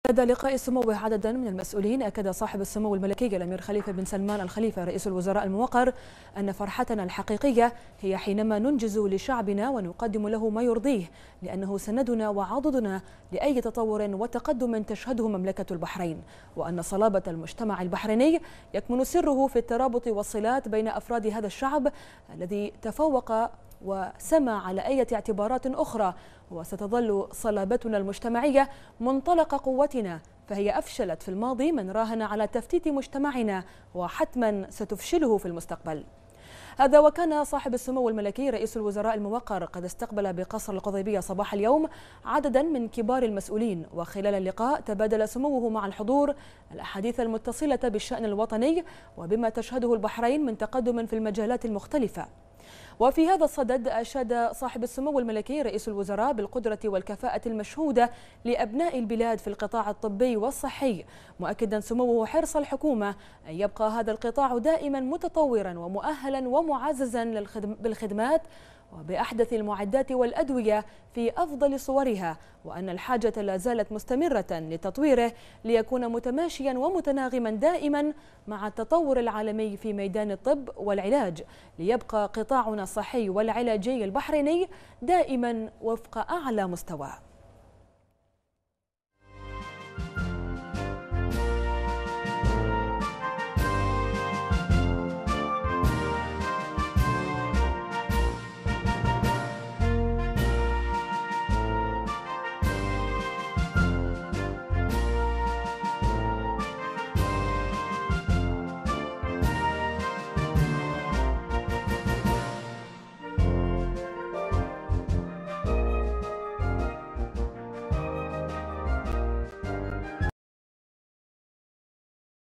لدى لقاء سموه عددا من المسؤولين، أكد صاحب السمو الملكي الأمير خليفة بن سلمان الخليفة رئيس الوزراء الموقر أن فرحتنا الحقيقية هي حينما ننجز لشعبنا ونقدم له ما يرضيه، لأنه سندنا وعضدنا لأي تطور وتقدم تشهده مملكة البحرين، وأن صلابة المجتمع البحريني يكمن سره في الترابط والصلات بين أفراد هذا الشعب الذي تفوق وسمى على أي اعتبارات أخرى، وستظل صلابتنا المجتمعية منطلق قوتنا، فهي أفشلت في الماضي من راهن على تفتيت مجتمعنا وحتما ستفشله في المستقبل. هذا وكان صاحب السمو الملكي رئيس الوزراء الموقر قد استقبل بقصر القضيبية صباح اليوم عددا من كبار المسؤولين، وخلال اللقاء تبادل سموه مع الحضور الأحاديث المتصلة بالشأن الوطني وبما تشهده البحرين من تقدم في المجالات المختلفة. وفي هذا الصدد أشاد صاحب السمو الملكي رئيس الوزراء بالقدرة والكفاءة المشهودة لأبناء البلاد في القطاع الطبي والصحي، مؤكدا سموه حرص الحكومة أن يبقى هذا القطاع دائما متطورا ومؤهلا ومعززا بالخدمات وبأحدث المعدات والأدوية في أفضل صورها، وأن الحاجة لا زالت مستمرة لتطويره ليكون متماشيا ومتناغما دائما مع التطور العالمي في ميدان الطب والعلاج، ليبقى قطاعنا الصحي والعلاجي البحريني دائما وفق أعلى مستوى.